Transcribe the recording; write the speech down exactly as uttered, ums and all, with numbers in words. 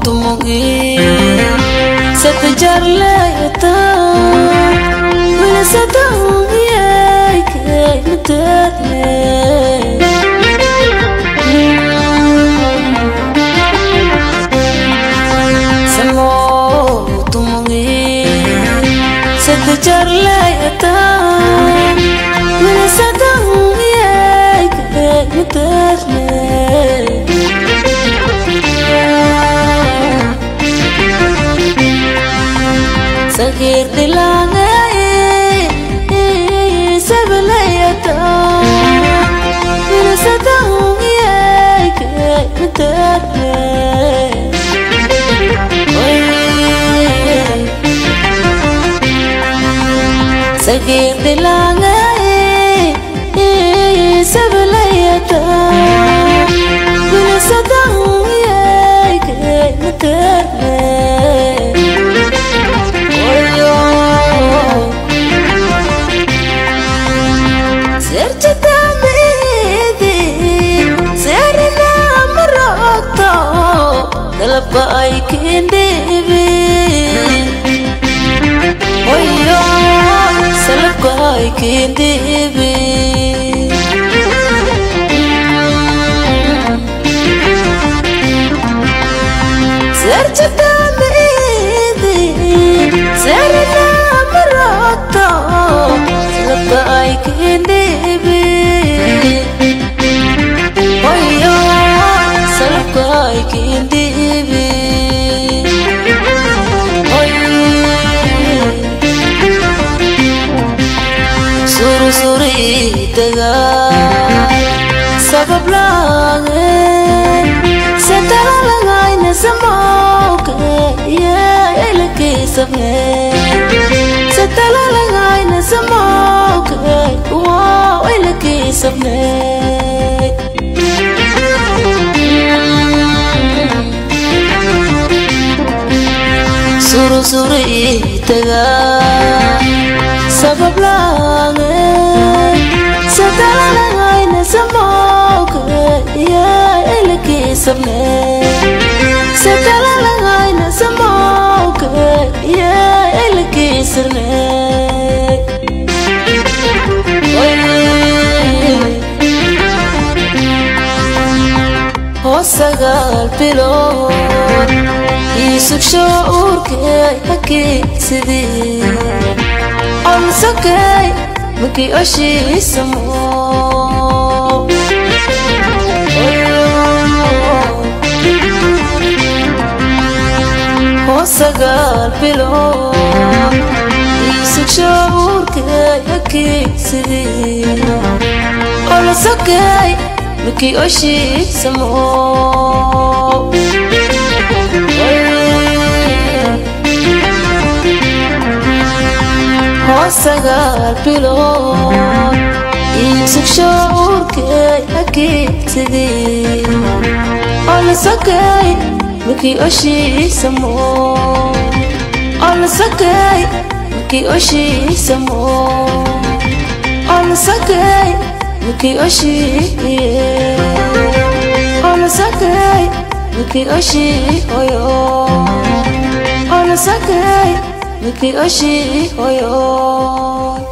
تموجي ستجر ليتا من ستوياك متاتني سمو تموجي ستجر ليتا من ستوياك متاتني Sakir dilangai sebelayata Bila setahun ia ketatnya Sakir dilangai sebelayata Bila setahun ia ketatnya Baik dewi, oh yo, salah baik dewi. Sercita medi, serna merata, salah baik dewi, oh yo, salah baik dewi. Suri tegar sabab langit setara langai na semok ya elke sabne setara langai na semok wa elke sabne Suru suri tegar sabab langit setara langai na semok ya elke sabne setara langai na semok ya elke sabne Hosagal pilot isuk shuur ke hakik sidi Om sakai maki oshi samo Hosagal pilot isuk shuur ke hakik sidi Om sakai maki oshi samo Hosagal pilot isuk shuur ke hakik sidi Alla sakai maki oshi samo Alla sakai maki oshi samo Alla sakai maki oshi Alla sakai maki oshi oyo Alla sakai Miki oshi oyo